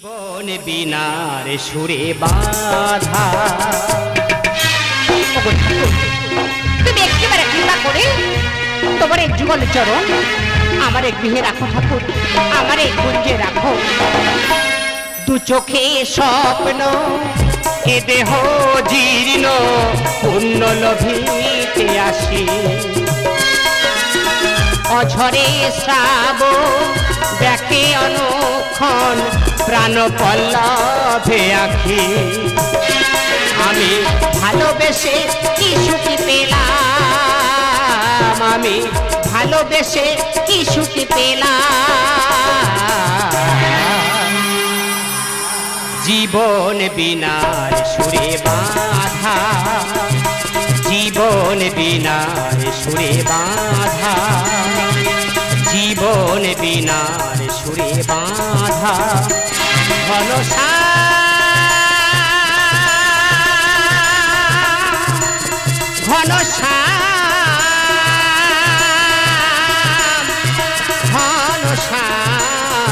জীবন বিনার সুরে বাধা। তুমি একেবারে কৃপা করে তোমার এক যুগল চরণ আমার এক গৃহে রাখো ঠাকুর, আমার এক কুঞ্জে রাখো। দু চোখে স্বপ্ন এ দেহ জীর্ণ পুণ্য লোভিতে আসি, অঝরে শ্রাবণ দেখে অনুক্ষণ প্রাণ পল্লবে আঁখি। আমি ভালোবেসে কি সুখী পেলাম, আমি ভালোবেসে কি সুখী পেলাম। জীবন বিনার সুরে বাধা, জীবন বিনার সুরে বাধা, জীবন বিনার সুরে বাধা। ঘনশ্যাম ঘনশ্যাম ঘনশ্যাম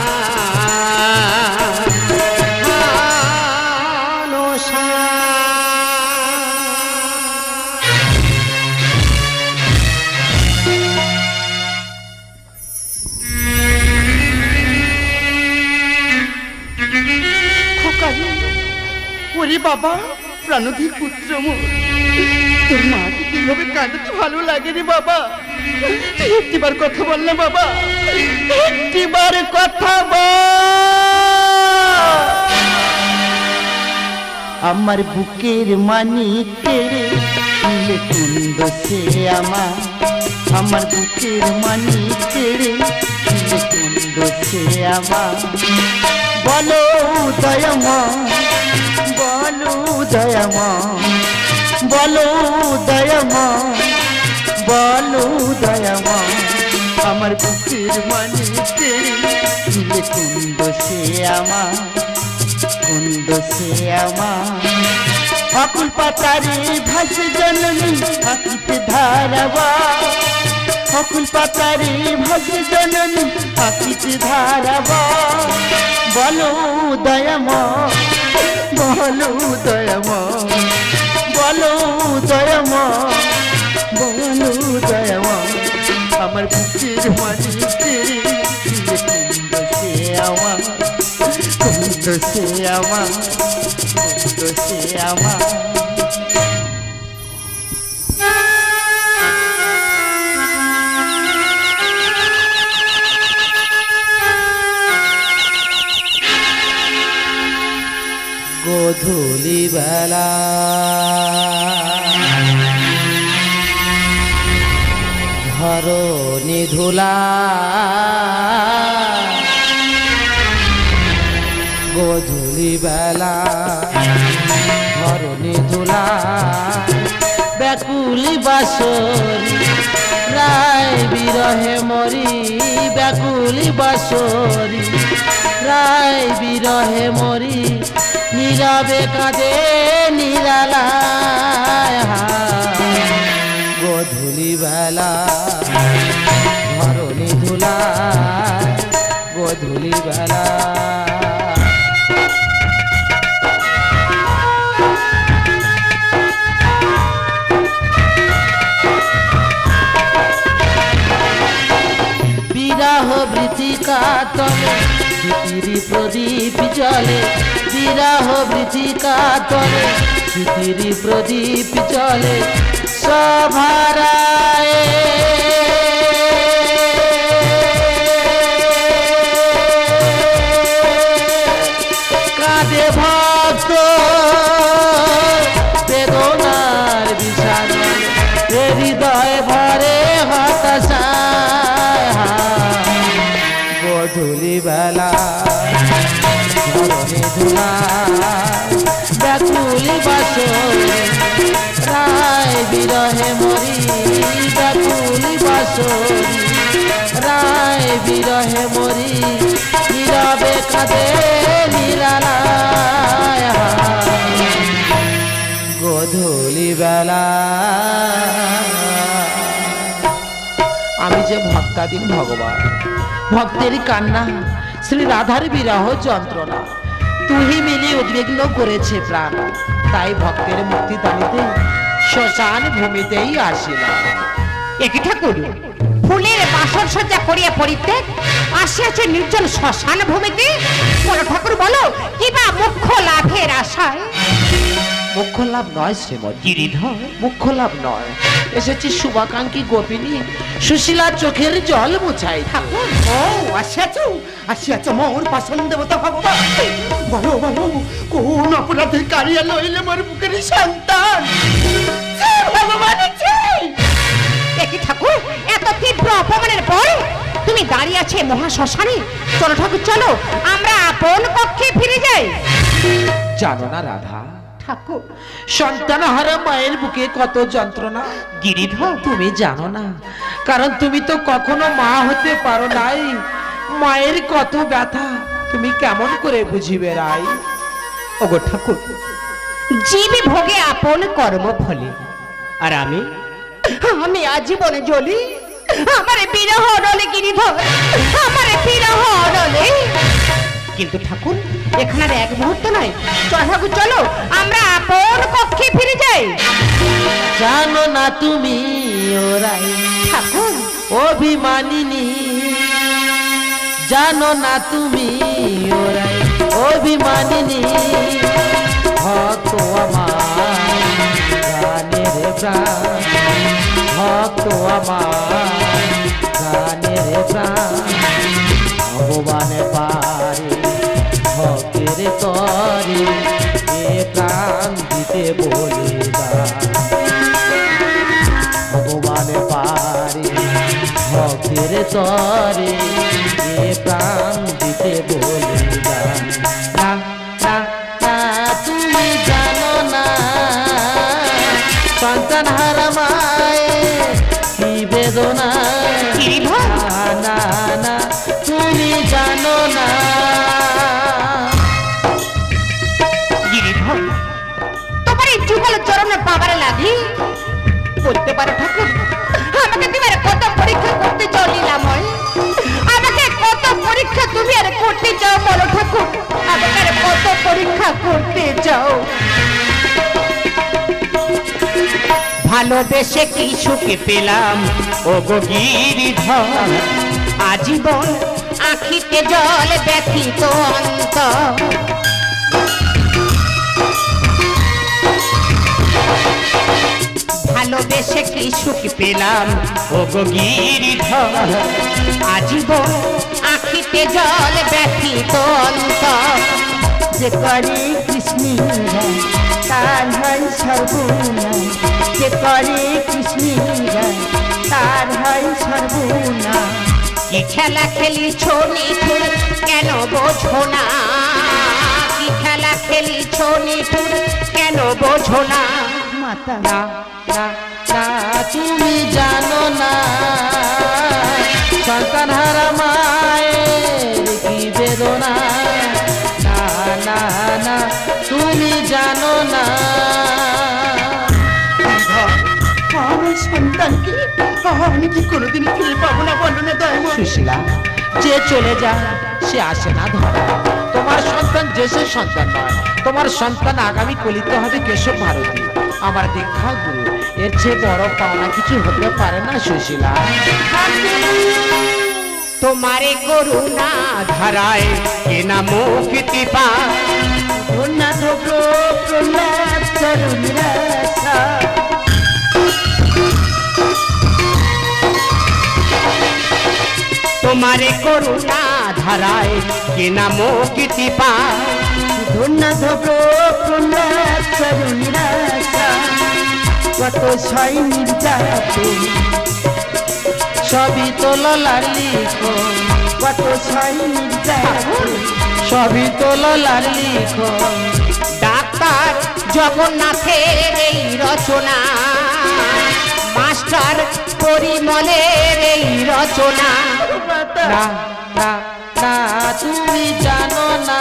বাবা প্রাণধীর পুত্র মোর, তোর মাকে কিভাবে কাঁদাতে ভালো লাগে রে বাবা। একটিবার কথা বল না বাবা, একটিবার কথা বল। আমার বুকের মানিক কেড়ে নিলে কুন্দ সে আমার, আমার বুকের মানিক কেড়ে নিলে কুন্দ সে আমার। বলো দয়ামা, বলো দয়ামা, বলো দয়ামা, বলো দয়ামা। আমার বুকের মানিক কেড়ে নিলে কুন্দ সে আমার, কুন্দ সে আমার। অকুল পাতারে ভাসে জননী আঁকিতে ধারাবা, অকুল পাতারে ভাসে জননী আঁকিতে ধারাবা। বলো দয়ামা, বলো দয়ামা, বলো দয়ামা, বলো দয়ামা। আমার বুকের মানিক কেড়ে কুন্দ সে আমার, কুন্দ সে আমার, কুন্দ সে আমার। গোধূলি বেলা ধরণী ধুলা, গোধূলি বেলা ধরণী ধুলা। ব্যাকুলি বাসরি রায় বিরহে মরি, ব্যাকুলি বাসরি রায় বিরহে মরি। নীরবে কাঁদে নিরালায় গোধূলি বেলা ধরণী ধুলা, গোধূলি বেলা। বিরহ বৃথিকা তলে স্মৃতির প্রদীপ জলে, বিরহ বৃথিকা তলে স্মৃতির প্রদীপ জলে। সভারায় কাঁদে ভক্ত বেদনার বিষাদ, হৃদয় ভরে হতাশায়। গোধূলি বেলা ধরণী ধুলা, ব্যাকুলি বাসরি রায় বিরহে মরি, ব্যাকুলি বাসরি রায় বিরহে মরি। নীরবে কাঁদে নিরালায় গোধূলি বেলা। আমি যে ভক্তাধীন ভগবান, ভক্তের কান্না, শ্রী রাধার বিরহ যন্ত্রণা, তুই মিলে উদ্বিগ্ন করেছে প্রাণ, তাই ভক্তের মুক্তি দানিতে শ্মশান ভূমিতেই আসিলাম। একই ঠাকুর, ফুলের বাসর সজ্জা করিয়া পরিত্যাগ আসিয়াছে নির্জন শ্মশান ভূমিতে। বলো ঠাকুর, বলো কিবা মুখ্য লাভের আশায়? মুখ্য লাভ নয় শ্রীমৎ গিরিধর, মুখ্য লাভ নয়, এসেছি শুভাকাঙ্ক্ষী গোপিনী সুশীলার চোখের জল মুছাই। ঠাকুর ও আসিয়াছো, আসিয়াছো মোর পছন্দ দেবতা ভগবান। বলো বলো, কোন অপরাধে কারিয়া লইলে মোর বুকের সন্তান? ভগবান একই ঠাকুর, এত তীব্র অপমানের পর তুমি দাঁড়িয়ে আছে মহা শ্মশানে। চলো ঠাকুর চলো, আমরা আপন কক্ষে ফিরে যাই। জানো না রাধা, ঠাকুর সন্তান হারা মায়ের বুকে কত যন্ত্রণা। গিরিধর, তুমি জানো না, কারণ তুমি তো কখনো মা হতে পারো নাই। মায়ের কত ব্যথা তুমি কেমন করে বুঝিবে রাই? ওগো ঠাকুর, জীবে ভোগে আপন কর্ম ফলে, আর আমি আজীবনে জ্বলি। আমারে বিরহ অনলে গিরিধর, আমারে বিরহ অনলে। কিন্তু ঠাকুর, এখানে আর এক মুহূর্ত নয়। চল ঠাকুর চলো, আমরা আপন কক্ষে ফিরে যাই। জানো না তুমি ওরাই ঠাকুর অভিমানিনী, জানো না তুমি ওরাই অভিমানিনী। ভক্ত আমার গানের প্রাণ, ভক্ত আমার গানের প্রাণ। ভগবান পারে ভক্তের তরে এ প্রাণ দিতে বলে ভগবান পারে ভক্তের তরে এ প্রাণ দিতে বলে না না না। তুমি জানো না সন্তান হারা মায়ের কি বেদনা। না না না, তুমি জানো না। গিরিধর, তোমার এই যুগল চরণে পাবার লাগি বলতে পারো ঠাকুর, আমাকে তুমি আর কত পরীক্ষা করতে চাও লীলাময়? আমাকে কত পরীক্ষা তুমি আর করতে চাও বলো ঠাকুর? আমাকে আর কত পরীক্ষা করতে চাও? ভালোবেসে কি সুখে পেলাম ও গো গিরিধর, আজীবন আখিতে জল ব্যথিত অন্তর। ভালোবেসে কি সুখ পেলাম ও গো গিরিধর, আজীবন আখিতে জল ব্যথিত অন্তর। যে করে কৃষ্ণ তার হয় সর্বনাশ, যে করে কৃষ্ণ তার হয় সর্বনাশ। কি খেলা খেলিছ নিঠুর কেন বোঝো না? কি খেলা খেলিছ নিঠুর কেন বোঝো না? মাতা না না না, তুমি জানো না সন্তান হারা মায়ের কি বেদনা। না না না, তুমি জানো না। আমার সন্তানকে আমি কি কোনোদিন ফিরে পাবো না? বলো না দয়াময়। সুশীলা, যে চলে যায় সে আসে না ধরা। তোমার সন্তান যে সে সন্তান নয়, তোমার সন্তান আগামী কলিতে হবে কেশব ভারতী, আমার দীক্ষা গুরু। এর চেয়ে বড় পাওনা কিছু হতে পারে না সুশীলা। তোমারে করুণা ধারায় কেনা মুক্তি পায়। প্রণাথ প্রণাথ চরণ রাসা, তোমারে করুণা ধারায় কেনা মুক্তি পায়। প্রণাথ প্রণাথ চরণ রাসা, কত ছয় নির্যাতন সবই তো ললার লিখো, কত ছয় নির্যাতন সবই তো ললার লিখো। ডাক্তার জগন্নাথের এই রচনা, মাস্টার পরিমলের এই রচনা। না না না, তুমি জানো না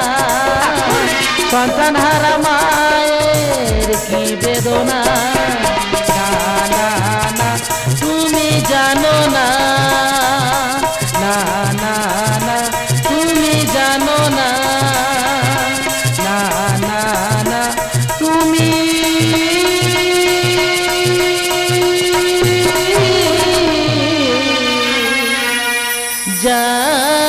সন্তান হারা মায়ের কি বেদনা। না না না, তুমি জানো না। না না না, তুমি জানো না। যায়